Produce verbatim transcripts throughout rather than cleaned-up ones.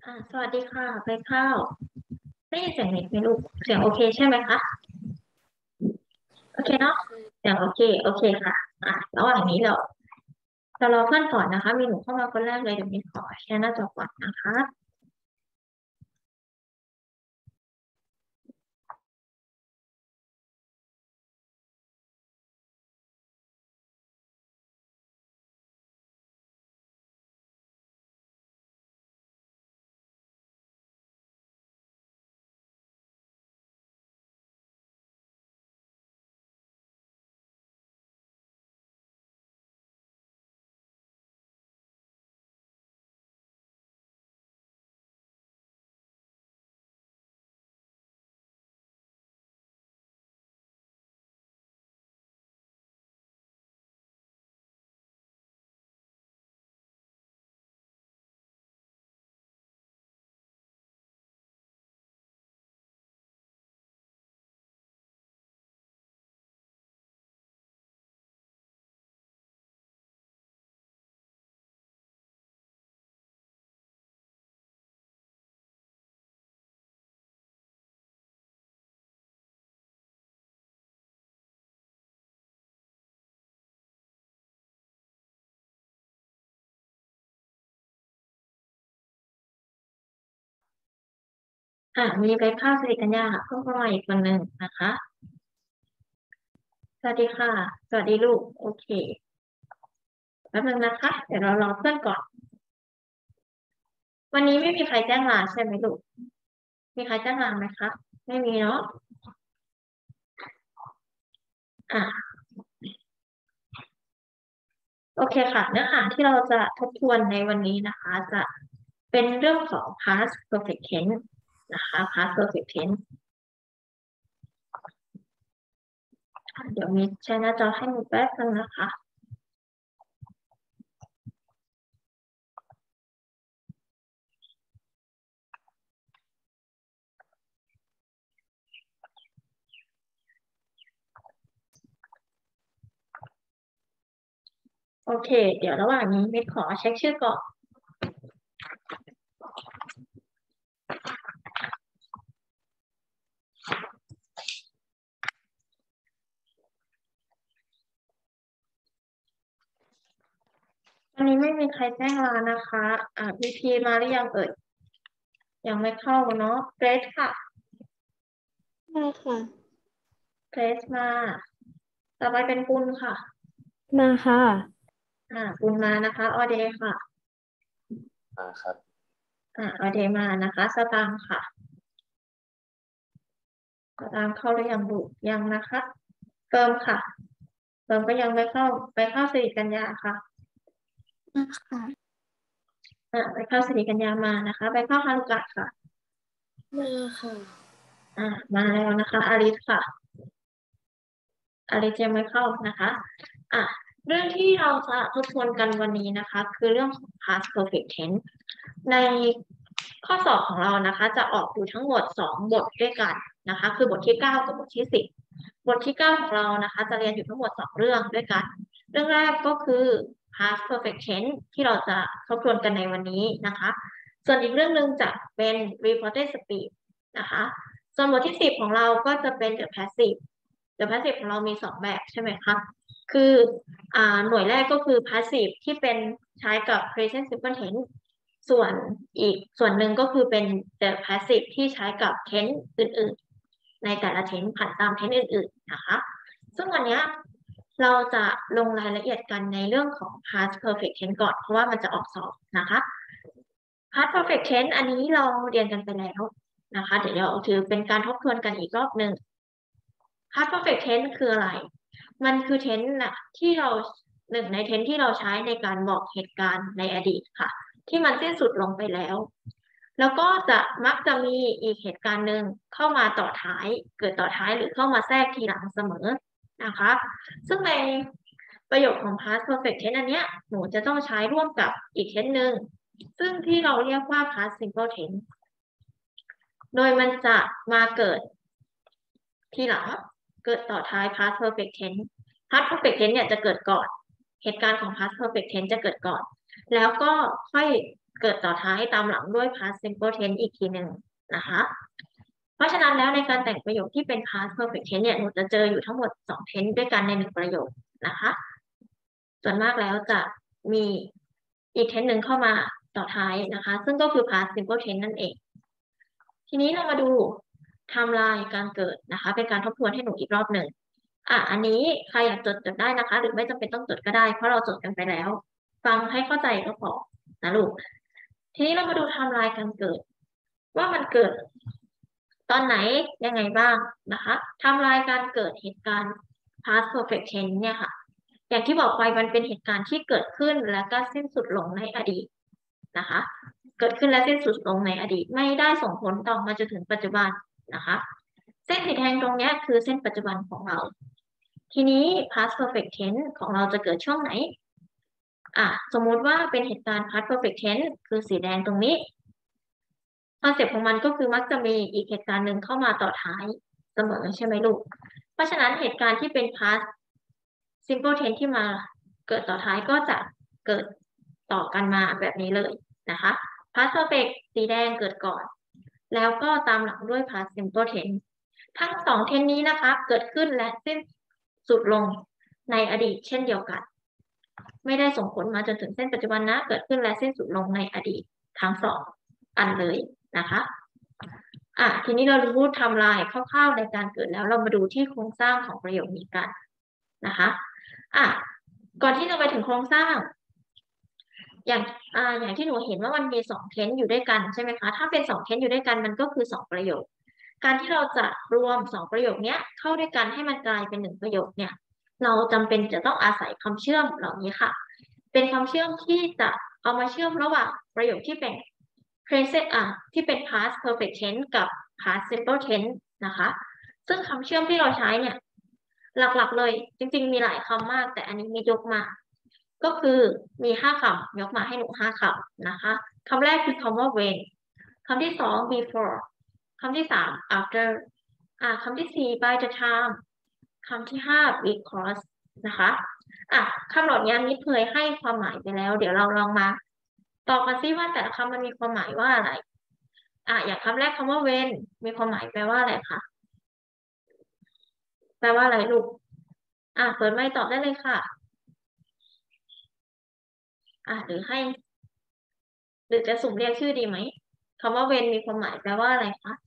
อ่าสวัสดีค่ะไปข้าวได้ยินเสียงเน็ตไหมลูกเสียงโอเคใช่ไหมคะโอเคเนาะเสียงโอเคโอเคค่ะอ่าระหว่างนี้เราเรารอเพื่อนก่อนนะคะมีหนูเข้ามาคนแรกเลยเดี๋ยวนี้ขอแชร์หน้าจอก่อนนะคะอ่ามีไปข้าวสิริกัญญาค่ะเพิ่มเข้ามาอีกคนหนึ่งนะคะสวัสดีค่ะสวัสดีลูกโอเคแป๊บนึงนะคะเดี๋ยวเรารอเพื่อนก่อนวันนี้ไม่มีใครแจ้งลาใช่ไหมลูกมีใครแจ้งลาไหมคะไม่มีเนาะอ่าโอเคค่ะเนื้อหาที่เราจะทบทวนในวันนี้นะคะจะเป็นเรื่องของ past perfect tense นะคะ past perfect tense เดี๋ยวมีแชร์หน้าจอให้หนูแป๊บนึงนะคะโอเคเดี๋ยวระหว่างนี้เมดขอเช็คชื่อก่อนวันนี้ไม่มีใครแจ้งลานะคะอ่าพีพีมาหรือยังเอ่ยยังไม่เข้าเนาะเกรซค่ะได้ค่ะเกรซมาต่อไปเป็นปุณค่ะมาค่ะอ่าปุณมานะคะออเดย์ค่ะอ่าครับอ่าออเดย์มานะคะสตางค์ค่ะสตางค์เข้าหรือยังบุยังนะคะเติมค่ะเติมก็ยังไม่เข้าไปเข้าสิริกัญญาค่ะมาค่ะอ่าไปเข้าสิริกัญญามานะคะไปเข้าฮารุกะค่ะมาค่ะอ่ามาแล้วนะคะอาริสค่ะอาริสยังไม่เข้านะคะอ่ะเรื่องที่เราจะทบทวนกันวันนี้นะคะคือเรื่องของ past perfect tense ในข้อสอบของเรานะคะจะออกอยู่ทั้งหมดสองบทด้วยกันนะคะคือบทที่เก้ากับบทที่สิบบทที่เก้าของเรานะคะจะเรียนอยู่ทั้งหมดสองเรื่องด้วยกันเรื่องแรกก็คือ past perfect tense ที่เราจะทบทวนกันในวันนี้นะคะส่วนอีกเรื่องหนึ่งจะเป็น reported speech นะคะส่วนบทที่สิบของเราก็จะเป็น the passive the passive ของเรามีสองแบบใช่ไหมคะคืออ่าหน่วยแรกก็คือ passive ที่เป็นใช้กับ present simple tense ส่วนอีกส่วนหนึ่งก็คือเป็น the passive ที่ใช้กับ tense อื่นๆในแต่ละ tense ผันตาม tense อื่นๆนะคะซึ่งวันนี้เราจะลงรายละเอียดกันในเรื่องของ past perfect tense ก่อนเพราะว่ามันจะออกสอบนะคะ past perfect tense อันนี้เราเรียนกันไปแล้วนะคะเดี๋ยวเราถือเป็นการทบทวนกันอีกรอบหนึ่ง past perfect tense คืออะไร มันคือ tense น่ะที่เราหนึ่งใน tense ที่เราใช้ในการบอกเหตุการณ์ในอดีตค่ะที่มันสิ้นสุดลงไปแล้ว แล้วก็จะมักจะมีอีกเหตุการณ์หนึ่งเข้ามาต่อท้ายเกิดต่อท้ายหรือเข้ามาแทรกทีหลังเสมอนะคะซึ่งในประโยคของ past perfect tense อันเนี้ยหนูจะต้องใช้ร่วมกับอีก tense หนึ่งซึ่งที่เราเรียกว่า past simple tense โดยมันจะมาเกิดทีหลังเกิดต่อท้าย past perfect tense past perfect tense เนี่ยจะเกิดก่อนเหตุการณ์ของ past perfect tense จะเกิดก่อนแล้วก็ค่อยเกิดต่อท้ายตามหลังด้วย past simple tense อีกทีหนึ่งนะคะเพราะฉะนั้นแล้วในการแต่งประโยคที่เป็น past perfect tense เนี่ยหนูจะเจออยู่ทั้งหมดสอง tense ด้วยกันในหนึ่งประโยคนะคะส่วนมากแล้วจะมีอีก tense หนึ่งเข้ามาต่อท้ายนะคะซึ่งก็คือ past simple tense นั่นเองทีนี้เรามาดูไทม์ไลน์การเกิดนะคะเป็นการทบทวนให้หนูอีกรอบหนึ่งอ่ะอันนี้ใครอยากจดจดได้นะคะหรือไม่จำเป็นต้องจดก็ได้เพราะเราจดกันไปแล้วฟังให้เข้าใจก็พอนะลูกทีนี้เรามาดูไทม์ไลน์การเกิดว่ามันเกิดตอนไหนยังไงบ้างนะคะไทม์ไลน์การเกิดเหตุการณ์ past perfect tense เนี่ยค่ะอย่างที่บอกไปมันเป็นเหตุการณ์ที่เกิดขึ้นและก็สิ้นสุดลงในอดีตนะคะเกิดขึ้นและสิ้นสุดลงในอดีตไม่ได้ส่งผลต่อมาจนถึงปัจจุบันนะคะเส้นสีแดงตรงนี้คือเส้นปัจจุบันของเราทีนี้ past perfect tense ของเราจะเกิดช่วงไหนอ่ะสมมุติว่าเป็นเหตุการณ์ past perfect tense คือสีแดงตรงนี้คอนเซ็ปต์ของมันก็คือมักจะมีอีกเหตุการณ์หนึ่งเข้ามาต่อท้ายเสมอใช่ไหมลูกเพราะฉะนั้นเหตุการณ์ที่เป็น past simple tense ที่มาเกิดต่อท้ายก็จะเกิดต่อกันมาแบบนี้เลยนะคะ past perfect สีแดงเกิดก่อนแล้วก็ตามหลังด้วย past simple tense ทั้งสอง tense นี้นะคะเกิดขึ้นและสิ้นสุดลงในอดีตเช่นเดียวกันไม่ได้ส่งผลมาจนถึงเส้นปัจจุบันนะเกิดขึ้นและสิ้นสุดลงในอดีตทั้งสองอันเลยนะคะอ่ะทีนี้เรารู้ไทม์ไลน์คร่าวๆในการเกิดแล้วเรามาดูที่โครงสร้างของประโยคนี้กันนะคะอ่ะก่อนที่จะไปถึงโครงสร้างอย่างอ่าอย่างที่หนูเห็นว่ามันมีสองเทนส์อยู่ด้วยกันใช่ไหมคะถ้าเป็นสองเทนส์อยู่ด้วยกันมันก็คือสองประโยคการที่เราจะรวมสองประโยคนี้เข้าด้วยกันให้มันกลายเป็นหนึ่งประโยคเนี่ยเราจำเป็นจะต้องอาศัยคำเชื่อมเหล่านี้ค่ะเป็นคำเชื่อมที่จะเอามาเชื่อมระหว่างประโยคที่เป็น present อ่ะที่เป็น past perfect tense กับ past simple tense นะคะซึ่งคำเชื่อมที่เราใช้เนี่ยหลักๆเลยจริงๆมีหลายคำมากแต่อันนี้มียกมาก็คือมีห้าคำยกมาให้หนูห้าคำนะคะคำแรกคือคำว่า when คำที่สอง before คำที่สาม after อ่าคำที่สี่ by the time คำที่ห้า because นะคะอ่ะคำเหล่านี้นิดเคยให้ความหมายไปแล้วเดี๋ยวเราลองมาตอบกันซิว่าแต่ละคำมันมีความหมายว่าอะไรอ่ะอย่างคำแรกคำว่า when มีความหมายแปลว่าอะไรคะแปลว่าอะไรลูกอ่ะเปิดไมค์ตอบได้เลยค่ะอ่ะหรือให้หรือจะสุ่มเรียกชื่อดีไหมคำว่า when มีความหมายแปลว่าอะไรคะ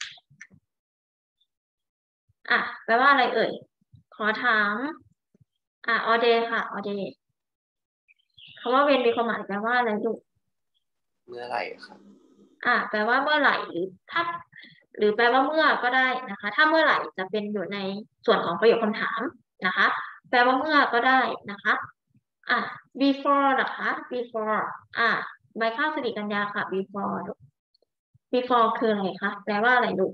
อ่ะแปลว่าอะไรเอ่ยขอถามอ่ะ all day ค่ะ all day คำว่า when มีความหมายแปลว่าอะไรลูกเมื่อไหร่ครับอ่ะแปลว่าเมื่อไหร่หรือถ้าหรือแปลว่าเมื่อก็ได้นะคะถ้าเมื่อไหร่จะเป็นอยู่ในส่วนของประโยคคำถามนะคะแปลว่าเมื่อก็ได้นะคะอ่ะ before นะคะ before อ่ะใบข้าวสิริกัญญาค่ะ before before คืออะไรคะแปลว่าอะไรลูก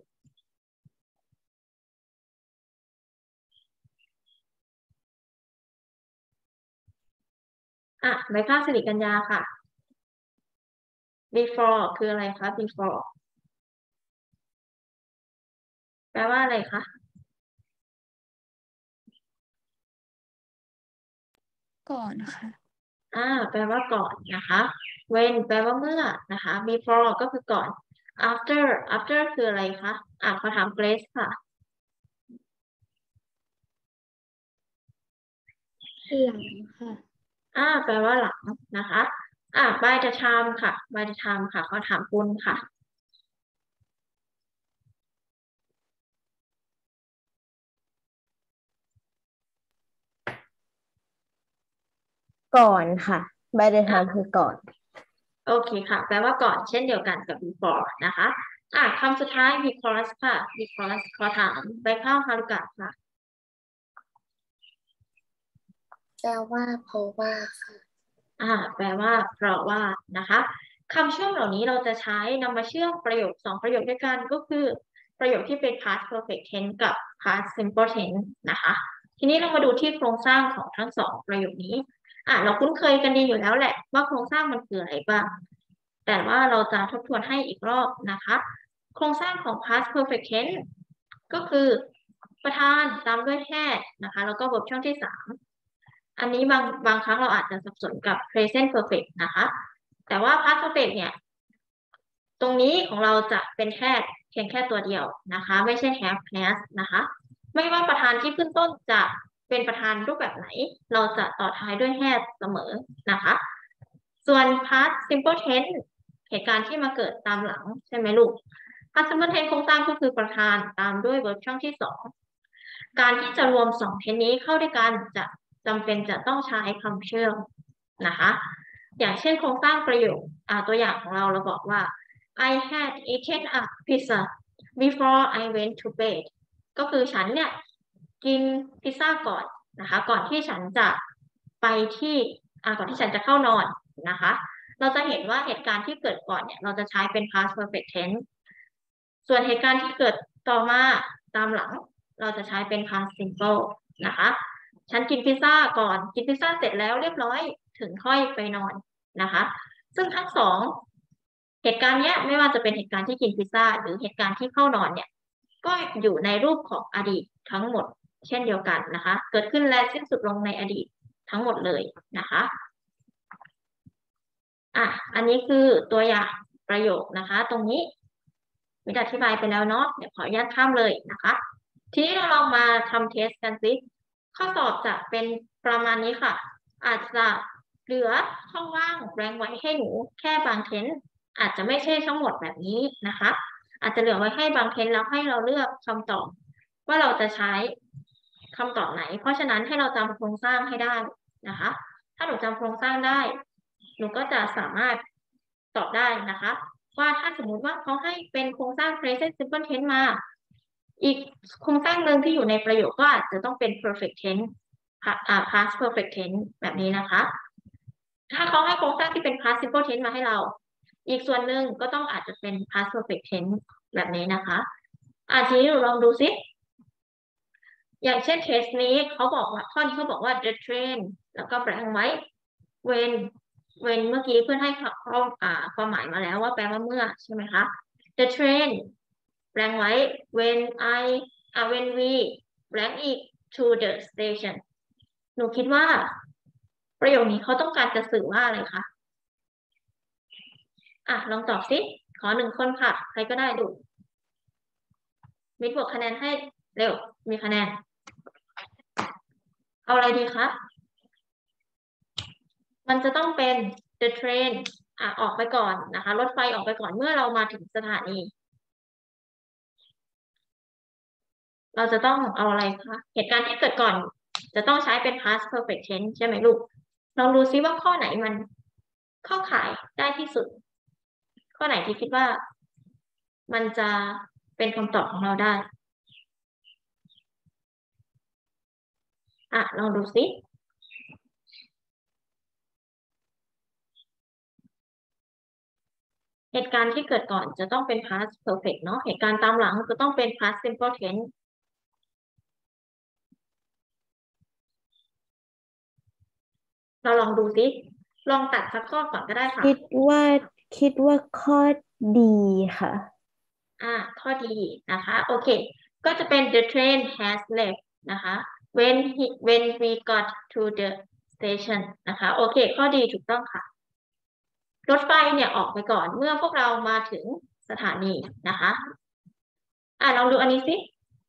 อ่ะใบข้าวสิริกัญญาค่ะ before คืออะไรคะ before แปลว่าอะไรคะก่อนค่ะอ่าแปลว่าก่อนนะคะ when แปลว่าเมื่อนะคะ before ก็คือก่อน after after คืออะไรคะอ่าขอถามเกรซค่ะหลังค่ะอ่าแปลว่าหลังนะคะอ่า by the time ค่ะ by the time ค่ะขอถามคุณค่ะก่อนค่ะ by the time คือก่อนโอเคค่ะแปลว่าก่อนเช่นเดียวกันกับ before นะคะอ่าคำสุดท้าย because ค่ะ because ขอถามใบข้าวฮารุกะค่ะแปลว่าเพราะว่าค่ะอ่าแปลว่าเพราะว่านะคะคำเชื่อมเหล่านี้เราจะใช้นำมาเชื่อมประโยคสองประโยคด้วยกันก็คือประโยคที่เป็น past perfect tense กับ past simple tense นะคะทีนี้เรามาดูที่โครงสร้างของทั้งสองประโยคนี้อ่าเราคุ้นเคยกันดีอยู่แล้วแหละว่าโครงสร้างมันคืออะไรบ้างแต่ว่าเราจะทบทวนให้อีกรอบนะคะโครงสร้างของ past perfect tense ก็คือประธานตามด้วย had นะคะแล้วก็ verb ช่องที่สามอันนี้บางบางครั้งเราอาจจะสับสนกับ present perfect นะคะแต่ว่า past perfect เนี่ยตรงนี้ของเราจะเป็นแค่เพียงแค่ตัวเดียวนะคะไม่ใช่ have has นะคะไม่ว่าประธานที่ขึ้นต้นจะเป็นประธานรูปแบบไหนเราจะต่อท้ายด้วย has เสมอนะคะส่วน past simple tense เหตุการณ์ที่มาเกิดตามหลังใช่ไหมลูก past simple tense โครงสร้างก็คือประธานตามด้วย verb ช่องที่สองการที่จะรวมสองเทนนี้เข้าด้วยกันจะจำเป็นจะต้องใช้คำเชื่อมนะคะอย่างเช่นโครงสร้างประโยคอ่าตัวอย่างของเราเราบอกว่า I had eaten a pizza before I went to bed ก็คือฉันเนี่ยกินพิซซ่าก่อนนะคะก่อนที่ฉันจะไปที่อ่าก่อนที่ฉันจะเข้านอนนะคะเราจะเห็นว่าเหตุการณ์ที่เกิดก่อนเนี่ยเราจะใช้เป็น past perfect tense ส่วนเหตุการณ์ที่เกิดต่อมาตามหลังเราจะใช้เป็น past simple นะคะฉันกินพิซซ่าก่อนกินพิซซ่าเสร็จแล้วเรียบร้อยถึงค่อยไปนอนนะคะซึ่งทั้งสองเหตุการณ์เนี้ยไม่ว่าจะเป็นเหตุการณ์ที่กินพิซซ่าหรือเหตุการณ์ที่เข้านอนเนี่ยก็อยู่ในรูปของอดีตทั้งหมดเช่นเดียวกันนะคะเกิดขึ้นและสิ้นสุดลงในอดีตทั้งหมดเลยนะคะอ่ะอันนี้คือตัวอย่างประโยคนะคะตรงนี้มิได้อธิบายไปแล้วเนาะเดี๋ยวขออนุญาตข้ามเลยนะคะทีนี้เราลองมาทำเทสกันสิข้อสอบจะเป็นประมาณนี้ค่ะอาจจะเหลือช่องว่างแรงไว้ให้หนูแค่บางเทนอาจจะไม่ใช่ทั้งหมดแบบนี้นะคะอาจจะเหลือไว้ให้บางเทนแล้วให้เราเลือกคำตอบว่าเราจะใช้คำตอบไหนเพราะฉะนั้นให้เราจำโครงสร้างให้ได้นะคะถ้าหนูจำโครงสร้างได้หนูก็จะสามารถตอบได้นะคะว่าถ้าสมมุติว่าเขาให้เป็นโครงสร้าง present simple tense มาอีกโครงสร้างหนึ่งที่อยู่ในประโยคก็อาจจะต้องเป็น perfect tense past perfect tense แบบนี้นะคะถ้าเขาให้โครงสร้างที่เป็น past simple tense มาให้เราอีกส่วนหนึ่งก็ต้องอาจจะเป็น past perfect tense แบบนี้นะคะอ่ะทีนี้เราลองดูซิอย่างเช่นเทสนี้เขาบอกว่าข้อนี้เขาบอกว่า the train แล้วก็แปลงไว้ when when เมื่อกี้เพื่อนให้ข้ออ่าความหมายมาแล้วว่าแปลว่าเมื่อใช่ไหมคะ the train แปลงไว้ when I อ่า when we แปลงอีก to the station หนูคิดว่าประโยคนี้เขาต้องการจะสื่อว่าอะไรคะอ่ะลองตอบสิขอหนึ่งคนค่ะใครก็ได้ดูมิดบวกคะแนนให้เร็วมีคะแนนเอาอะไรดีคะมันจะต้องเป็น the train อ่ะออกไปก่อนนะคะรถไฟออกไปก่อนเมื่อเรามาถึงสถานีเราจะต้องเอาอะไรคะเหตุการณ์ที่เกิดก่อนจะต้องใช้เป็น past perfect tense ใช่ไหมลูกลองดูซิว่าข้อไหนมันเข้าข่ายได้ที่สุดข้อไหนที่คิดว่ามันจะเป็นคำตอบของเราได้อ่ะลองดูซิเหตุการณ์ที่เกิดก่อนจะต้องเป็น past perfect เนาะเหตุการณ์ตามหลังจะต้องเป็น past simple tense เราลองดูซิลองตัดสักข้อก่อนก็ได้ค่ะคิดว่าคิดว่าข้อดีค่ะอ่าข้อดีนะคะโอเคก็จะเป็น the train has left นะคะ when he when we got to the station นะคะโอเคข้อดีถูกต้องค่ะรถไฟเนี่ยออกไปก่อนเมื่อพวกเรามาถึงสถานีนะคะอ่าลองดูอันนี้สิ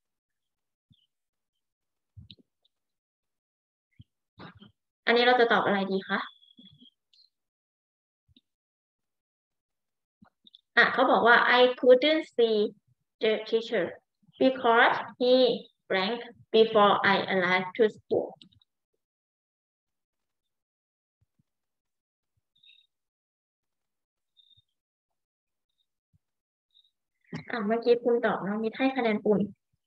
อันนี้เราจะตอบอะไรดีคะอ่ะเขาบอกว่า I couldn't see the teacher because he blank before I arrived to school อ่ะเมื่อกี้คุณตอบนะมีให้คะแนนปุ่น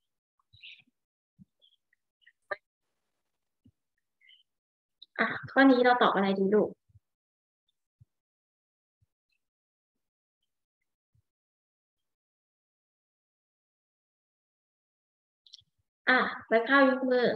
อ่ะข้อนี้เราตอบอะไรดีลูกอ่ะไปเข้ายกมือ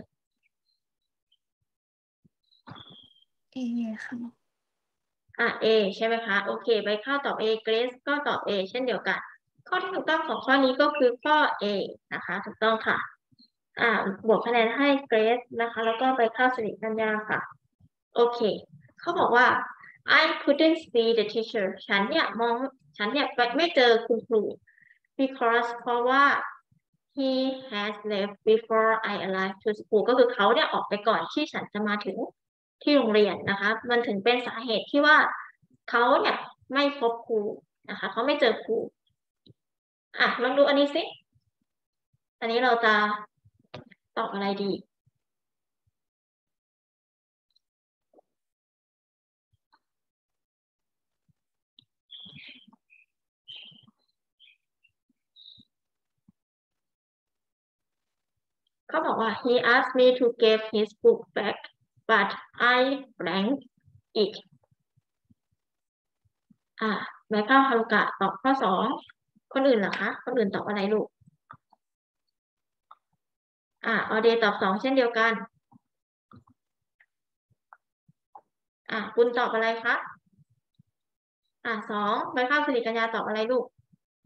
เอค่ะอ่ะ A ใช่ไหมคะโอเคใบข้าวตอบ A Grace ก็ตอบ A เช่นเดียวกันข้อที่ถูกต้องของข้อนี้ก็คือข้อ A นะคะถูกต้องค่ะอ่าบวกคะแนนให้ Grace นะคะแล้วก็ใบข้าวสิริกัญญาค่ะโอเคเขาบอกว่า I couldn't see the teacher ฉันเนี่ยมองฉันเนี่ยไม่เจอคุณครู because เพราะว่า he has left before I arrived to school ก็คือเขาเนี่ยออกไปก่อนที่ฉันจะมาถึงที่โรงเรียนนะคะมันถึงเป็นสาเหตุที่ว่าเขาเนี่ยไม่พบครูนะคะเขาไม่เจอครูอ่ะลองดูอันนี้สิอันนี้เราจะตอบอะไรดีเขาบอกว่า he asked me to give his book back but I blank it อ่าไมเคิลฮารุกะตอบข้อสองคนอื่นเหรอคะคนอื่นตอบอะไรลูกอ่าออเดย์ตอบสองเช่นเดียวกันอ่าคุณตอบอะไรคะอ่าสองไมเคิลสิริกัญญาตอบอะไรลูก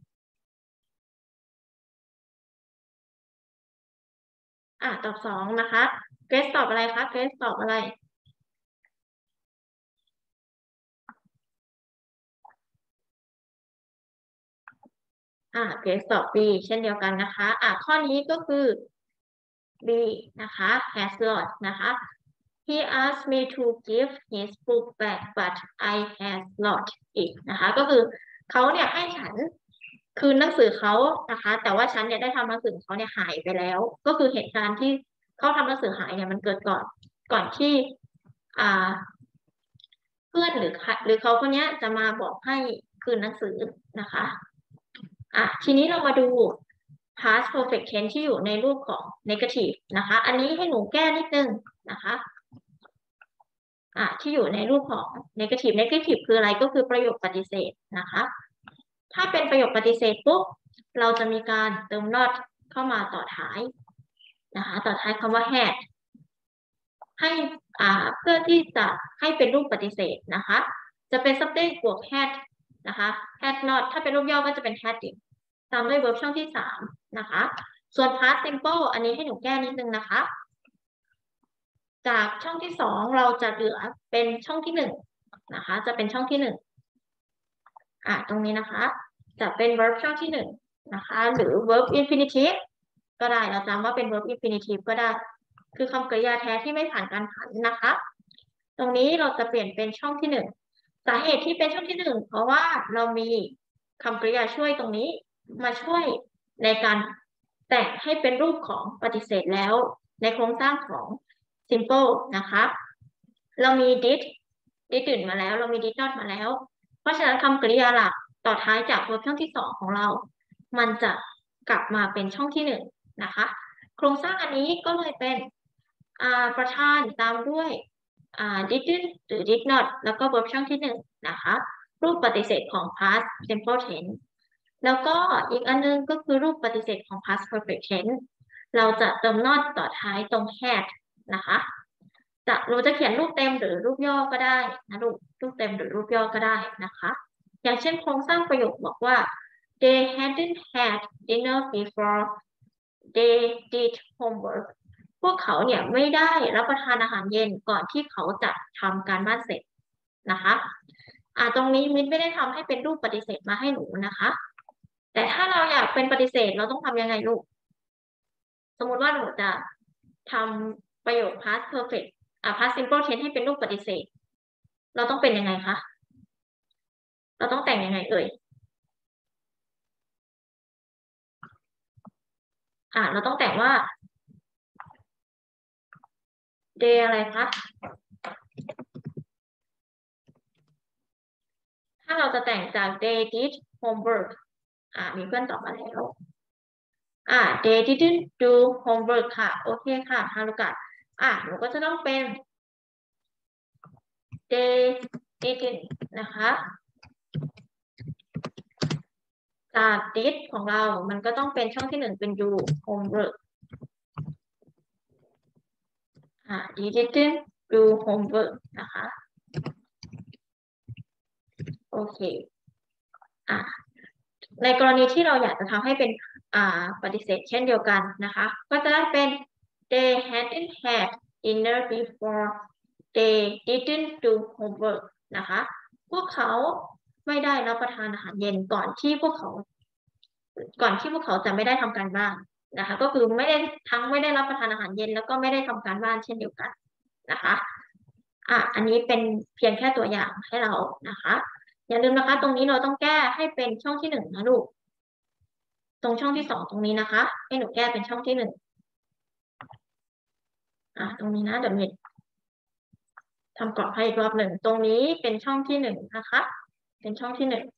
อ่าตอบสองนะคะเกรซตอบอะไรคะเกรซตอบอะไรอ่าเกรซตอบ B เช่นเดียวกันนะคะอ่าข้อนี้ก็คือ B นะคะ has lost นะคะ he asked me to give his book back but I has lost it นะคะก็คือเขาเนี่ยให้ฉันคืนหนังสือเขานะคะแต่ว่าฉันเนี่ยได้ทำหนังสือเขาเนี่ยหายไปแล้วก็คือเหตุการณ์ที่เขาทำหนังสือหายเนี่ยมันเกิดก่อนก่อนที่อ่าเพื่อนหรือหรือเขาคนนี้จะมาบอกให้คืนหนังสือนะคะอ่ะทีนี้เรามาดู past perfect tense ที่อยู่ในรูปของ negative นะคะอันนี้ให้หนูแก้นิดนึงนะคะอ่ะที่อยู่ในรูปของ negative negative คืออะไรก็คือประโยคปฏิเสธนะคะถ้าเป็นประโยคปฏิเสธปุ๊บเราจะมีการเติม not เข้ามาต่อท้ายนะคะต่อท้ายคำว่า had ให้อ่าเพื่อที่จะให้เป็นรูปปฏิเสธนะคะจะเป็น subject บวก had นะคะ had not ถ้าเป็นรูปย่อก็จะเป็น had ตามด้วย verb ช่องที่สามนะคะส่วน past simple อันนี้ให้หนูแก้นิดนึงนะคะจากช่องที่สองเราจะเหลือเป็นช่องที่หนึ่งนะคะจะเป็นช่องที่หนึ่งอ่ะตรงนี้นะคะจะเป็น verb ช่องที่หนึ่งนะคะหรือ verb infinitive ก็ได้เราจำว่าเป็น verb infinitive ก็ได้คือคำกริยาแท้ที่ไม่ผ่านการผันนะคะตรงนี้เราจะเปลี่ยนเป็นช่องที่หนึ่งสาเหตุที่เป็นช่องที่หนึ่งเพราะว่าเรามีคำกริยาช่วยตรงนี้มาช่วยในการแต่งให้เป็นรูปของปฏิเสธแล้วในโครงสร้างของ simple นะคะเรามี did did ตื่นมาแล้วเรามี did not มาแล้วเพราะฉะนั้นคำกริยาหลักต่อท้ายจาก verb ช่องที่สองของเรามันจะกลับมาเป็นช่องที่หนึ่งนะคะโครงสร้างอันนี้ก็เลยเป็นประธานตามด้วย didn't หรือ did not แล้วก็ verb ช่องที่หนึ่งนะคะรูปปฏิเสธของ past simple tense แล้วก็อีกอันนึงก็คือรูปปฏิเสธของ past perfect tense เราจะเติม not ต่อท้ายตรง had นะคะจะเราจะเขียนรูปเต็มหรือรูปย่อก็ได้นะรูปรูปเต็มหรือรูปย่อก็ได้นะคะอย่างเช่นโครงสร้างประโยคบอกว่า they hadn't had dinner before they did homework พวกเขาเนี่ยไม่ได้รับประทานอาหารเย็นก่อนที่เขาจะทำการบ้านเสร็จนะคะอ่าตรงนี้มินไม่ได้ทำให้เป็นรูปปฏิเสธมาให้หนูนะคะแต่ถ้าเราอยากเป็นปฏิเสธเราต้องทำยังไงลูกสมมติว่าหนูจะทำประโยค past perfect อ่า past simple tense ให้เป็นรูปปฏิเสธเราต้องเป็นยังไงคะเราต้องแต่งยังไงเอ่ยอ่าเราต้องแต่งว่า day อะไรคะถ้าเราจะแต่งจาก they did homework อ่ามีเพื่อนตอบมาแล้วอ่า they didn't do homework ค่ะโอเคค่ะฮารุกะอ่าหนูก็จะต้องเป็น they didn't นะคะจาก did ของเรามันก็ต้องเป็นช่องที่หนึ่งเป็น do homework อ่า they didn't do homework นะคะโอเคอ่าในกรณีที่เราอยากจะทำให้เป็นอ่าปฏิเสธเช่นเดียวกันนะคะก็จะได้เป็น they hadn't had dinner before they didn't do homework นะคะ พวกเขาไม่ได้รับประทานอาหารเย็นก่อนที่พวกเขาก่อนที่พวกเขาจะไม่ได้ทำการบ้านนะคะ ก็คือไม่ได้ทั้งไม่ได้รับประทานอาหารเย็นแล้วก็ไม่ได้ทำการบ้านเช่นเดียวกันนะคะอ่ะอันนี้เป็นเพียงแค่ตัวอย่างให้เรานะคะอย่าลืมนะคะตรงนี้เราต้องแก้ให้เป็นช่องที่หนึ่งนะลูกตรงช่องที่สองตรงนี้นะคะให้หนูแก้เป็นช่องที่หนึ่งอ่ะตรงนี้นะเดี๋ยวมีทำกรอบให้อีกรอบหนึ่งตรงนี้เป็นช่องที่หนึ่งนะคะเป็นช่องที่หนึ่ง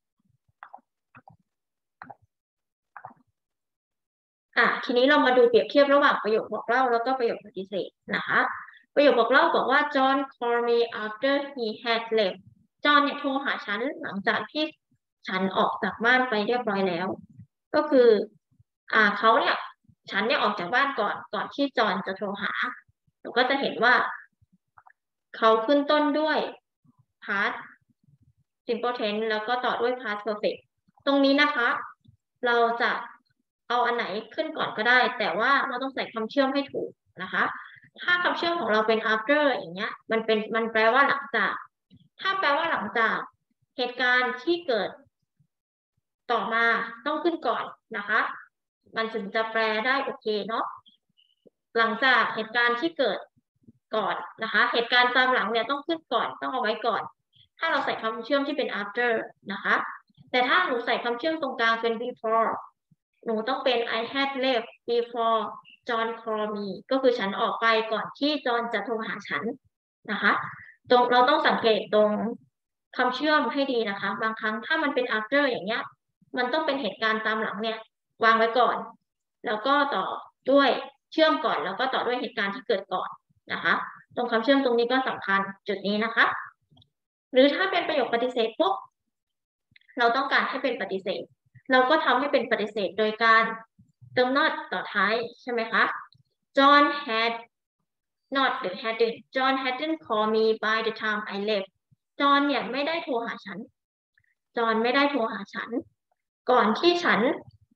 อ่ะทีนี้เรามาดูเปรียบเทียบระหว่างประโยคบอกเล่าแล้วก็ประโยคปฏิเสธนะคะประโยคบอกเล่าบอกว่า John called me after he had left จอห์นเนี่ยโทรหาฉันหลังจากที่ฉันออกจากบ้านไปเรียบร้อยแล้วก็คืออ่าเขาเนี่ยฉันเนี่ยออกจากบ้านก่อนก่อนที่จอห์นจะโทรหาเราก็จะเห็นว่าเขาขึ้นต้นด้วย past simple tense แล้วก็ต่อด้วย past perfect ตรงนี้นะคะเราจะเอาอันไหนขึ้นก่อนก็ได้แต่ว่าเราต้องใส่คำเชื่อมให้ถูกนะคะถ้าคำเชื่อมของเราเป็น after อย่างเงี้ยมันเป็นมันแปลว่าหลังจากถ้าแปลว่าหลังจากเหตุการณ์ที่เกิดต่อมาต้องขึ้นก่อนนะคะมันถึงจะแปลได้โอเคเนาะหลังจากเหตุการณ์ที่เกิดก่อนนะคะเหตุการณ์ตามหลังเนี่ยต้องขึ้นก่อนต้องเอาไว้ก่อนถ้าเราใส่คำเชื่อมที่เป็น after นะคะแต่ถ้าหนูใส่คำเชื่อมตรงกลางเป็น before หนูต้องเป็น I had left before John called me ก็คือฉันออกไปก่อนที่จอห์นจะโทรหาฉันนะคะตรงเราต้องสังเกตตรงคำเชื่อมให้ดีนะคะบางครั้งถ้ามันเป็น after อย่างเงี้ยมันต้องเป็นเหตุการณ์ตามหลังเนี่ยวางไว้ก่อนแล้วก็ต่อด้วยเชื่อมก่อนแล้วก็ต่อด้วยเหตุการณ์ที่เกิดก่อนนะคะตรงคำเชื่อมตรงนี้ก็สำคัญจุดนี้นะคะหรือถ้าเป็นประโยคปฏิเสธปุ๊บเราต้องการให้เป็นปฏิเสธเราก็ทำให้เป็นปฏิเสธโดยการเติม not ต่อท้ายใช่ไหมคะ John had not หรือ hadn't John hadn't called me by the time I left John เนี่ยไม่ได้โทรหาฉัน John ไม่ได้โทรหาฉันก่อนที่ฉัน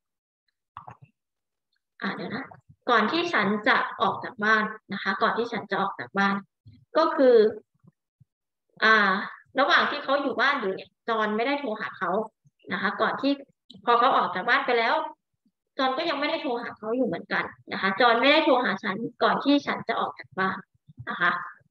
อ่าเดี๋ยวนะก่อนที่ฉันจะออกจากบ้านนะคะก่อนที่ฉันจะออกจากบ้านก็คืออ่าระหว่างที่เขาอยู่บ้านอยู่เนี่ยจอห์นไม่ได้โทรหาเขานะคะก่อนที่พอเขาออกจากบ้านไปแล้วจอห์นก็ยังไม่ได้โทรหาเขาอยู่เหมือนกันนะคะจอห์นไม่ได้โทรหาฉันก่อนที่ฉันจะออกจากบ้านนะคะ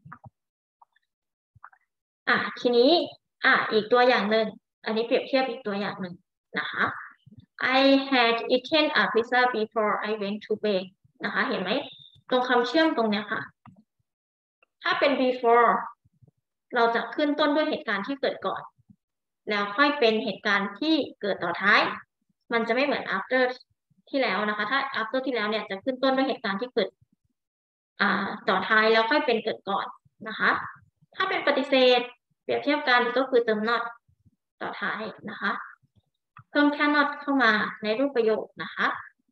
อ่ะทีนี้อ่ะอีกตัวอย่างหนึ่งอันนี้เปรียบเทียบอีกตัวอย่างหนึ่งนะคะ I had eaten a pizza before I went to bed นะคะเห็นไหมตรงคำเชื่อมตรงเนี้ยค่ะถ้าเป็น before เราจะขึ้นต้นด้วยเหตุการณ์ที่เกิดก่อนแล้วค่อยเป็นเหตุการณ์ที่เกิดต่อท้ายมันจะไม่เหมือน after ที่แล้วนะคะถ้า after ที่แล้วเนี่ยจะขึ้นต้นด้วยเหตุการณ์ที่เกิดอ่าต่อท้ายแล้วค่อยเป็นเกิดก่อนนะคะถ้าเป็นปฏิเสธเปรียบเทียบกันก็คือเติม not ต่อท้ายนะคะเพิ่มแค่ not เข้ามาในรูปประโยคนะคะ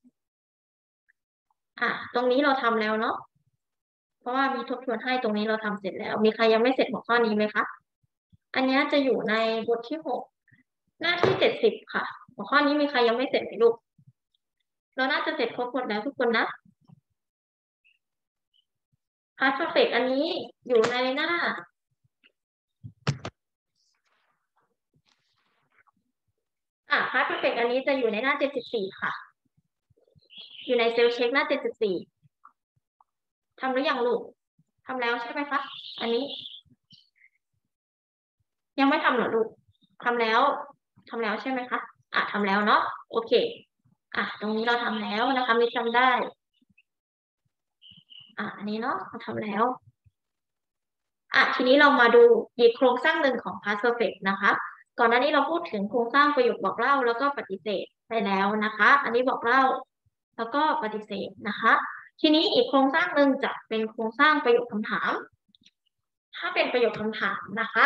อ่ะตรงนี้เราทำแล้วเนาะเพราะว่ามีทบทวนให้ตรงนี้เราทำเสร็จแล้วมีใครยังไม่เสร็จหัวข้อนี้ไหมคะอันนี้จะอยู่ในบทที่หกหน้าที่เจ็ดสิบค่ะหัวข้อนี้มีใครยังไม่เสร็จไหมลูกเราน่าจะเสร็จครบหมดแล้วทุกคนนะ past perfect อันนี้อยู่ในหน้าอ่ะ past perfect อันนี้จะอยู่ในหน้าเจ็ดสิบสี่ค่ะอยู่ในเซลล์เช็คหน้าเจ็ดสิบสี่ทำหรือยังลูกทำแล้วใช่ไหมคะอันนี้ยังไม่ทำเหรอลูกทำแล้วทำแล้วใช่ไหมคะอ่ะทำแล้วเนาะโอเคอ่ะตรงนี้เราทำแล้วนะคะมิจำได้อ่ะอันนี้เนาะเราทำแล้วอ่ะทีนี้เรามาดูอีกโครงสร้างหนึ่งของ past perfect นะคะก่อนหน้านี้เราพูดถึงโครงสร้างประโยคบอกเล่าแล้วก็ปฏิเสธไปแล้วนะคะอันนี้บอกเล่าแล้วก็ปฏิเสธนะคะทีนี้อีกโครงสร้างหนึ่งจะเป็นโครงสร้างประโยคคำถามถ้าเป็นประโยคคำถามนะคะ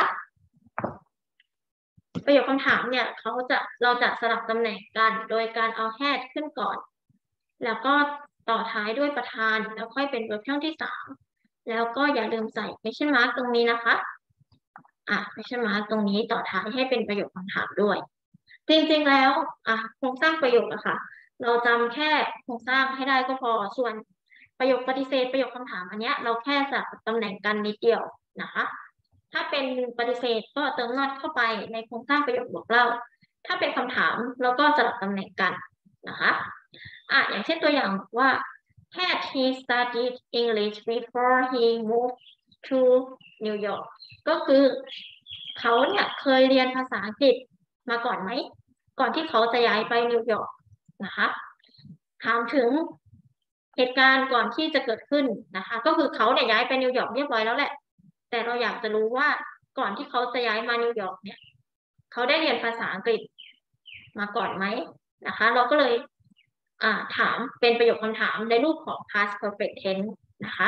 ประโยคคำถามเนี่ยเขาจะเราจะสลับตำแหน่งกันโดยการเอา had ขึ้นก่อนแล้วก็ต่อท้ายด้วยประธานแล้วค่อยเป็น verb ช่องที่สามแล้วก็อย่าลืมใส่ question mark ตรงนี้นะคะอ่ะ question mark ตรงนี้ต่อท้ายให้เป็นประโยคคำถามด้วยจริงๆแล้วอ่ะโครงสร้างประโยคอะค่ะเราจำแค่โครงสร้างให้ได้ก็พอส่วนประโยคปฏิเสธประโยคคำถามอันเนี้ยเราแค่สลับตำแหน่งกันนิดเดียวนะคะถ้าเป็นปฏิเสธก็เติม not เข้าไปในโครงสร้างประโยคบอกเล่าถ้าเป็นคำถามเราก็สลับตำแหน่งกันนะคะอ่ะอย่างเช่นตัวอย่างบอกว่า had he studied English before he moved to New York ก็คือเขาเนี่ยเคยเรียนภาษาอังกฤษมาก่อนไหมก่อนที่เขาจะย้ายไปนิวยอร์กนะคะถามถึงเหตุการณ์ก่อนที่จะเกิดขึ้นนะคะก็คือเขาเนี่ยย้ายไปนิวยอร์กเรียบร้อยแล้วแหละแต่เราอยากจะรู้ว่าก่อนที่เขาจะย้ายมานิวยอร์กเนี่ยเขาได้เรียนภาษาอังกฤษมาก่อนไหมนะคะเราก็เลยอ่าถามเป็นประโยคคำถามในรูปของ past perfect tense นะคะ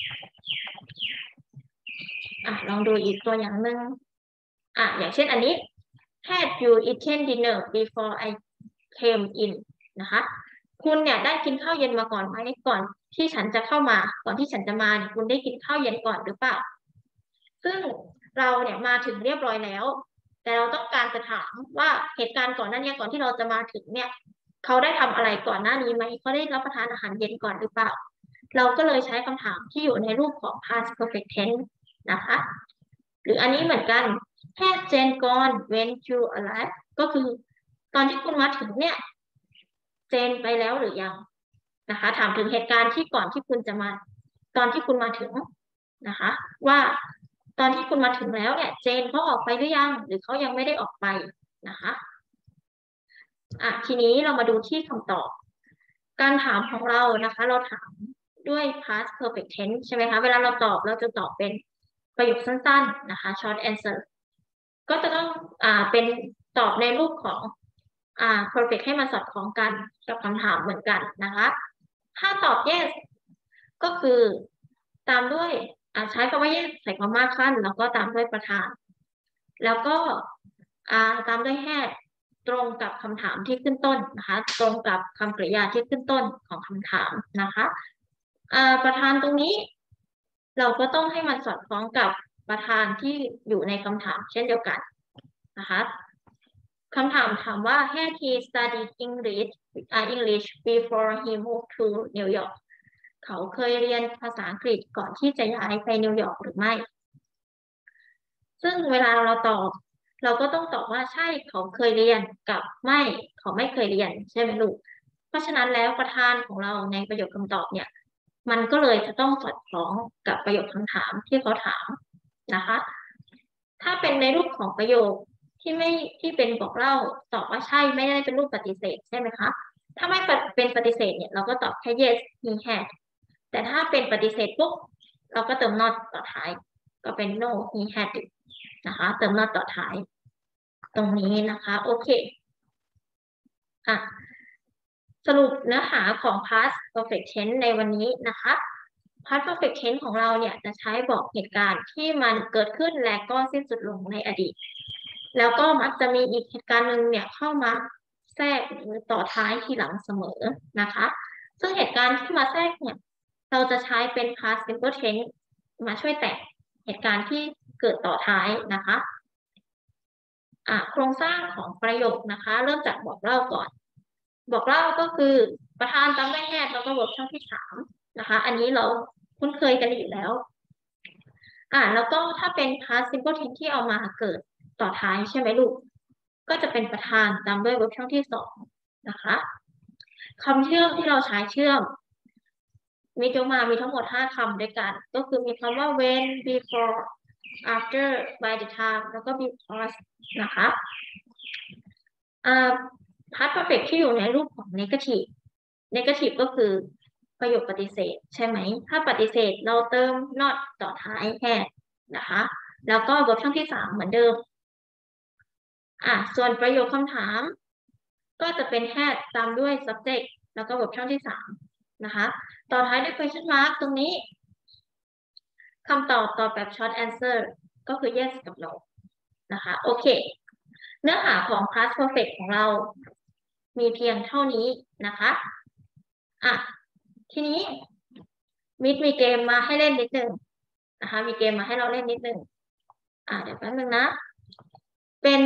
อ่ะลองดูอีกตัวอย่างหนึ่งอ่ะอย่างเช่นอันนี้ had you eaten dinner before I came in นะคะคุณเนี่ยได้กินข้าวเย็นมาก่อนไหมก่อนที่ฉันจะเข้ามาก่อนที่ฉันจะมาเนี่ยคุณได้กินข้าวเย็นก่อนหรือเปล่าซึ่งเราเนี่ยมาถึงเรียบร้อยแล้วแต่เราต้องการจะถามว่าเหตุการณ์ก่อนหน้านี้ก่อนที่เราจะมาถึงเนี่ยเขาได้ทำอะไรก่อนหน้านี้ไหมเขาได้รับประทานอาหารเย็นก่อนหรือเปล่าเราก็เลยใช้คำถามที่อยู่ในรูปของ past perfect tense นะคะหรืออันนี้เหมือนกัน had Jane gone when you arrived ก็คือตอนที่คุณมาถึงเนี่ยเจนไปแล้วหรือยังนะคะถามถึงเหตุการณ์ที่ก่อนที่คุณจะมาตอนที่คุณมาถึงนะคะว่าตอนที่คุณมาถึงแล้วเนี่ยเจนเขาออกไปหรือยังหรือเขายังไม่ได้ออกไปนะคะอ่ะทีนี้เรามาดูที่คำตอบการถามของเรานะคะเราถามด้วย past perfect tense ใช่ไหมคะเวลาเราตอบเราจะตอบเป็นประโยคสั้นๆนะคะ short answer ก็จะต้องอ่าเป็นตอบในรูปของอ่า perfect ให้มันสอดคล้องกันกับคำถามเหมือนกันนะคะถ้าตอบ yes ก็คือตามด้วยอ่าใช้คำว่า yes ใส่ความมากขั้นแล้วก็ตามด้วยประธานแล้วก็อ่าตามด้วย had ตรงกับคำถามที่ขึ้นต้นนะคะตรงกับคำกริยาที่ขึ้นต้นของคำถามนะคะอ่าประธานตรงนี้เราก็ต้องให้มันสอดคล้องกับประธานที่อยู่ในคำถามเช่นเดียวกันนะคะคำถามถามว่า had he studied English uh, English before he moved to New York เขาเคยเรียนภาษาอังกฤษก่อนที่จะย้ายไปนิวยอร์กหรือไม่ซึ่งเวลาเราตอบเราก็ต้องตอบว่าใช่เขาเคยเรียนกับไม่เขาไม่เคยเรียนใช่ไหมลูกเพราะฉะนั้นแล้วประธานของเราในประโยคคำตอบเนี่ยมันก็เลยจะต้องสอดคล้องกับประโยคคำถามที่เขาถามนะคะถ้าเป็นในรูปของประโยคที่ไม่ที่เป็นบอกเล่าตอบว่าใช่ไม่ได้เป็นรูปปฏิเสธใช่ไหมคะถ้าไม่เป็นปฏิเสธเนี่ยเราก็ตอบแค่ yes he had แต่ถ้าเป็นปฏิเสธปุ๊บเราก็เติม not ต่อท้ายก็เป็น no he had นะคะเติม not ต่อท้ายตรงนี้นะคะโอเคอ่ะสรุปเนื้อหาของ past perfect tense ในวันนี้นะคะ past perfect tense ของเราเนี่ยจะใช้บอกเหตุการณ์ที่มันเกิดขึ้นและก็สิ้นสุดลงในอดีตแล้วก็มักจะมีอีกเหตุการณ์หนึ่งเนี่ยเข้ามาแทรกหรือต่อท้ายทีหลังเสมอนะคะซึ่งเหตุการณ์ที่มาแทรกเนี่ยเราจะใช้เป็น past simple tense มาช่วยแต่งเหตุการณ์ที่เกิดต่อท้ายนะคะอ่ะโครงสร้างของประโยคนะคะเริ่มจากบอกเล่าก่อนบอกเล่าก็คือประธานตามด้วย had แล้วก็ verb ช่องที่สามนะคะอันนี้เราคุ้นเคยกันอยู่แล้วอ่ะแล้วก็ถ้าเป็น past simple tense ที่เอามาเกิดต่อท้ายใช่ไหมลูกก็จะเป็นประธานตามด้วย verb ช่องที่สองนะคะคำเชื่อมที่เราใช้เชื่อมมีตัวมามีทั้งหมดห้าคำด้วยกันก็คือมีคำว่า when before after by the time แล้วก็ because นะคะอ่า past perfect ที่อยู่ในรูปของ negative negative ก็คือประโยคปฏิเสธใช่ไหมถ้าปฏิเสธเราเติม not ต่อท้าย had นะคะแล้วก็ verb ช่องที่สามเหมือนเดิมอ่ะส่วนประโยคคำถามก็จะเป็น had ตามด้วย subject แล้วก็ verb ช่องที่สามนะคะต่อท้ายด้วย question mark ตรงนี้คำตอบตอบแบบ short answer ก็คือ yes กับ no นะคะโอเคเนื้อหาของ past perfect ของเรามีเพียงเท่านี้นะคะอ่ะทีนี้มิดมีเกมมาให้เล่นนิดนึงนะคะมีเกมมาให้เราเล่นนิดนึงอ่ะเดี๋ยวแป๊บนึงนะเป็น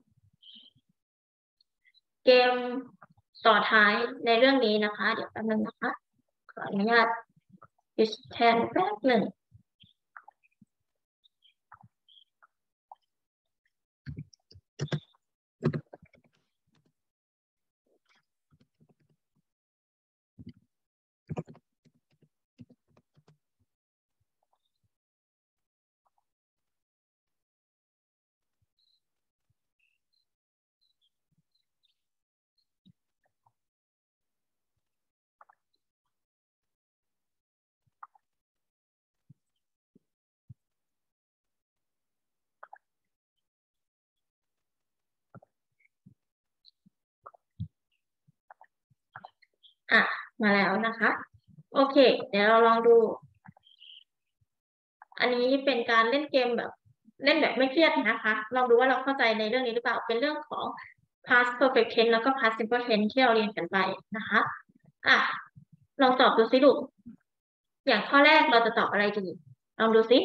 เกมต่อท้ายในเรื่องนี้นะคะเดี๋ยวแป๊บนึงนะคะขออนุญาตหยุดแทนแป๊บหนึ่งอ่ะมาแล้วนะคะ โอเค เดี๋ยวเราลองดู อันนี้เป็นการเล่นเกมแบบเล่นแบบไม่เครียดนะคะ ลองดูว่าเราเข้าใจในเรื่องนี้หรือเปล่า เป็นเรื่องของ past perfect tense แล้วก็ past simple tense ที่เราเรียนกันไปนะคะ อ่ะ ลองตอบดูสิลูก อย่างข้อแรกเราจะตอบอะไรดี ลองดูสิ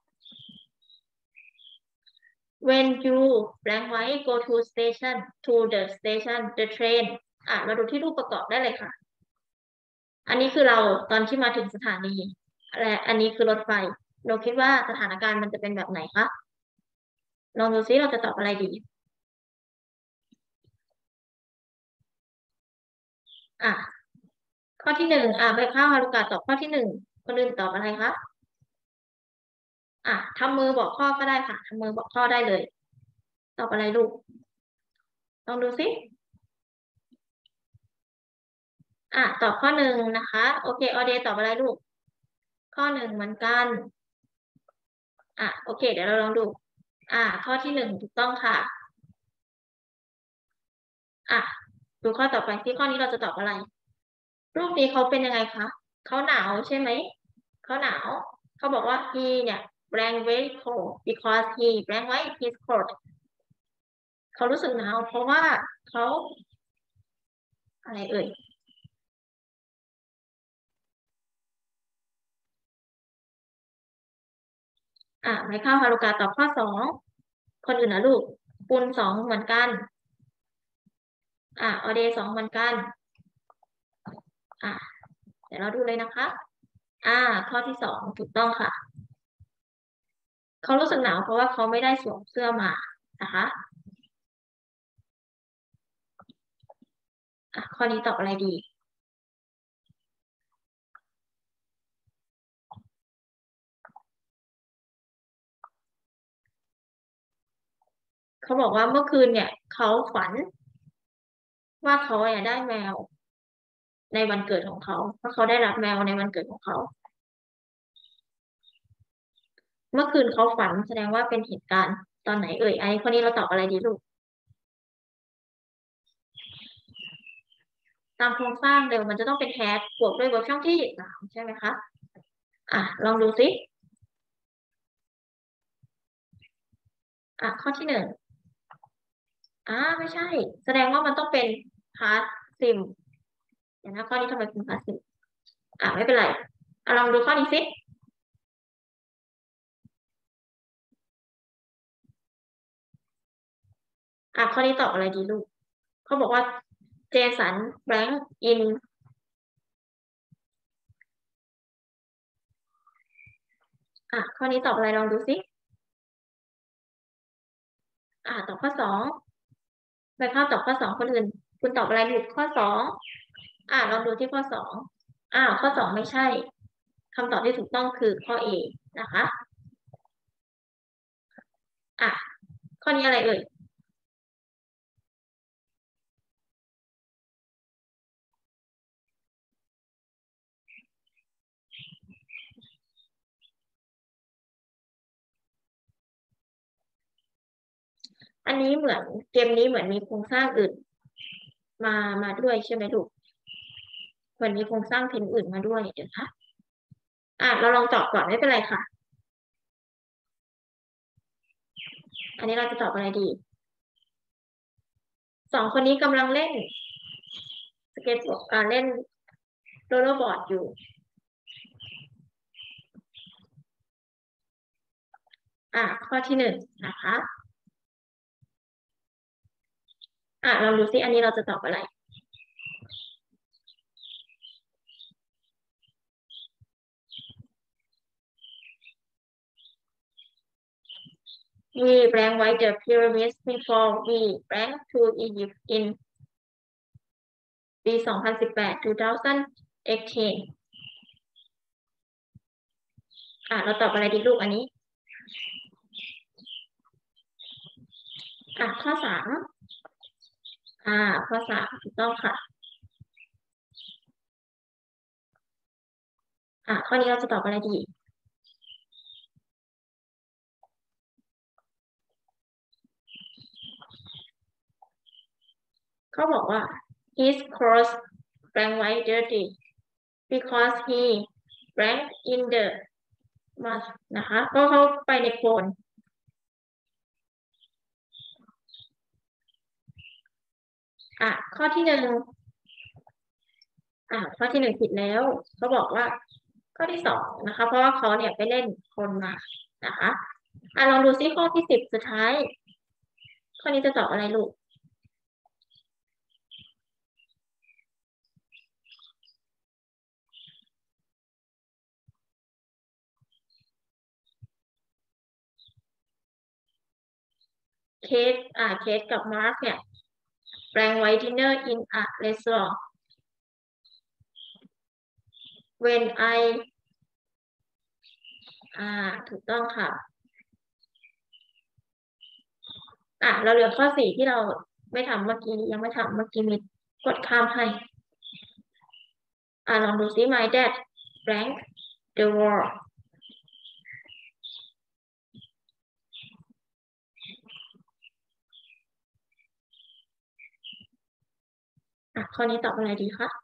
when you blank ไว้ go to station to the station the train อ่ะมาดูที่รูปประกอบได้เลยค่ะ อันนี้คือเราตอนที่มาถึงสถานี และอันนี้คือรถไฟ เราคิดว่าสถานการณ์มันจะเป็นแบบไหนคะ ลองดูซิเราจะตอบอะไรดี อ่ะ ข้อที่หนึ่งอ่ะใบข้าวฮารุกะตอบข้อที่หนึ่งคนอื่นตอบอะไรคะ อ่ะทำมือบอกข้อก็ได้ค่ะทำมือบอกข้อได้เลย ตอบอะไรลูก ลองดูซิ อ่ะตอบข้อหนึ่งนะคะ โอเคออเดย์ตอบอะไรลูก ข้อหนึ่งเหมือนกัน อ่ะโอเค เดี๋ยวเราลองดู อ่ะข้อที่หนึ่งถูกต้องค่ะ อ่ะดูข้อต่อไปที่ข้อนี้เราจะตอบอะไร รูปนี้เขาเป็นยังไงคะ เขาหนาวใช่ไหม เขาหนาว เขาบอกว่า he เนี่ย blank very cold because he blank ไว้ he's cold เขารู้สึกหนาวเพราะว่าเขาอะไรเอ่ย อ่ะไมข้าวฮารุกาตอบข้อสอง คนอื่นนะลูกปุณสองเหมือนกัน อ่ะออเดย์สองเหมือนกัน อ่ะเดี๋ยวเราดูเลยนะคะ อ่า ข้อที่สองถูกต้องค่ะ เขารู้สึกหนาวเพราะว่าเขาไม่ได้สวมเสื้อมานะคะ อ่ะข้อนี้ตอบอะไรดี เขาบอกว่าเมื่อคืนเนี่ย เขาฝัน ว่าเขาเนี่ยได้แมว ในวันเกิดของเขาเพราะเขาได้รับแมวในวันเกิดของเขา เมื่อคืนเขาฝันแสดงว่าเป็นเหตุการณ์ตอนไหนเอ่ยไอ้ข้อนี้เราตอบอะไรดีลูก ตามโครงสร้างเดิมมันจะต้องเป็นแฮชบวกด้วยเวิร์บช่องที่สามใช่ไหมคะ อ่ะลองดูสิ อ่ะข้อที่หนึ่งอ่าไม่ใช่ แสดงว่ามันต้องเป็น past sim เดี๋ยวนะข้อนี้ทำไมเป็น past sim อ่ะไม่เป็นไรอ่ะลองดูข้อนี้สิอ่ะข้อนี้ตอบอะไรดีลูก เขาบอกว่าเจสัน blank in อ่ะข้อนี้ตอบอะไรลองดูสิ อ่ะตอบข้อสองไปข้าวตอบข้อสองคนอื่น คุณตอบอะไรลูกข้อสองอ่ะลองดูที่ข้อสองอ่าข้อสองไม่ใช่คำตอบที่ถูกต้องคือข้อ A นะคะอ่ะข้อนี้อะไรเอ่ย อันนี้เหมือนเกมนี้เหมือนมีโครงสร้างอื่นมามาด้วยใช่ไหมลูกเหมือนมีโครงสร้างเพนอื่นมาด้วยเดี๋ยวนะอ่ะเราลองตอบก่อนไม่เป็นไรค่ะ อันนี้เราจะตอบอะไรดี สองคนนี้กำลังเล่นสเก็ตบอร์ดอ่าเล่นโรลเลอร์บอร์ดอยู่ อ่ะข้อที่หนึ่งนะคะ อ่ะลองดูซิอันนี้เราจะตอบอะไร we blank white the pyramids before we blank to Egypt in ปีสองพันสิบแปด two thousand eighteen อ่ะเราตอบอะไรดีลูกอันนี้ อ่ะข้อสามอ่าข้อสามถูกต้องค่ะ อ่ะข้อนี้เราจะตอบอะไรดี เขาบอกว่า his clothes blank white dirty because he drank in the mud นะคะก็เข้าไปในโคลนอ่ะข้อที่หนึ่งอ่ะข้อที่หนึ่งผิดแล้วเขาบอกว่าข้อที่สองนะคะเพราะว่าเขาเนี่ยไปเล่นโคลนมานะคะอ่ะลองดูซิข้อที่สิบสุดท้ายข้อนี้จะตอบอะไรลูกเคสอ่าเคสกับมาร์คเนี่ย blank white dinner in a restaurant when I อ่าถูกต้องค่ะอ่ะเราเหลือข้อสี่ที่เราไม่ทำเมื่อกี้ยังไม่ทำเมื่อกี้มีกดข้ามให้อ่ะลองดูซิ my dad blank the wall อ่ะข้อนี้ตอบอะไรดีคะ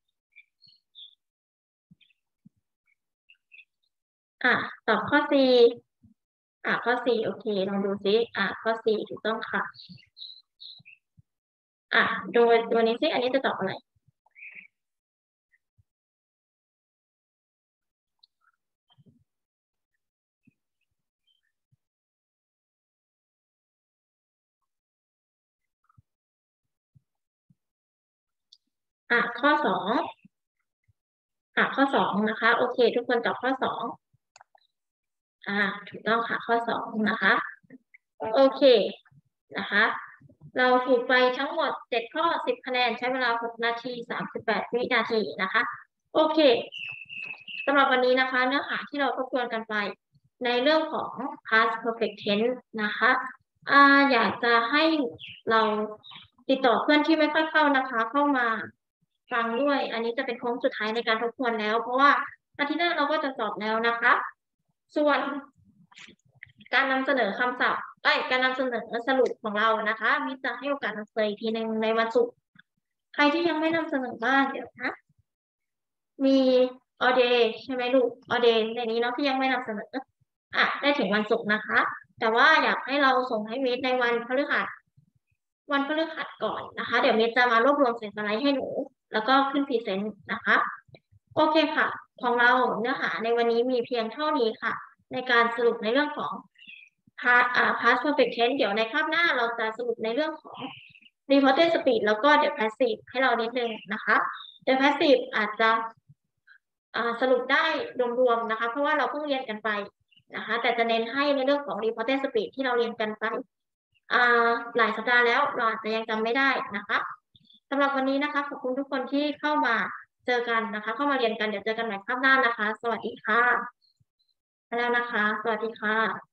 อ่ะตอบข้อสี่อ่ะข้อสี่โอเคลองดูซิอ่ะข้อสี่ถูกต้องค่ะอ่ะโดยตัวนี้ซิอันนี้จะตอบอะไรอ่ะข้อสองอ่ะข้อสองนะคะโอเคทุกคนตอบข้อสองอ่าถูกต้องค่ะข้อสองนะคะโอเคนะคะเราถูกไปทั้งหมดเจ็ดข้อสิบคะแนนใช้เวลาหกนาทีสามสิบแปดวินาทีนะคะโอเคสำหรับวันนี้นะคะเนื้อหาที่เราทบทวนกันไปในเรื่องของ past perfect tense นะคะอ่าอยากจะให้เราติดต่อเพื่อนที่ไม่ค่อยเข้านะคะเข้ามาฟังด้วยอันนี้จะเป็นโค้งสุดท้ายในการทบทวนแล้วเพราะว่าอาทิตย์หน้าเราก็จะสอบแล้วนะคะส่วนการนำเสนอคำศัพท์ไอ้การนำเสนอสรุปของเรานะคะมิจะให้โอกาสนำเสนออีกทีหนึ่งในวันศุกร์ใครที่ยังไม่นำเสนอบ้างเดี๋ยวนะมีออเดย์ใช่ไหมลูกออเดย์ในนี้เนาะที่ยังไม่นำเสนออ่ะได้ถึงวันศุกร์นะคะ แต่ว่าอยากให้เราส่งให้มิในวันพฤหัสวันพฤหัสก่อนนะคะเดี๋ยวมิจะมารวบรวมเศษสไลด์ให้หนูแล้วก็ขึ้นพรีเซนต์นะคะโอเคค่ะของเราเนื้อหาในวันนี้มีเพียงเท่านี้ค่ะ ในการสรุปในเรื่องของ past อ่า past perfect tense เดี๋ยวในคาบหน้าเราจะสรุปในเรื่องของ reported speed แล้วก็ the passive ให้เรานิดนึงนะคะ the passive อาจจะอ่าสรุปได้รวมๆนะคะเพราะว่าเราเพิ่งเรียนกันไปนะคะแต่จะเน้นให้ในเรื่องของ reported speed ที่เราเรียนกันไปอ่าหลายสัปดาห์แล้วเราอาจจะยังจำไม่ได้นะคะสำหรับวันนี้นะคะขอบคุณทุกคนที่เข้ามาเจอกันนะคะเข้ามาเรียนกันเดี๋ยวเจอกันใหม่คาบหน้านะคะสวัสดีค่ะไปแล้วนะคะสวัสดีค่ะ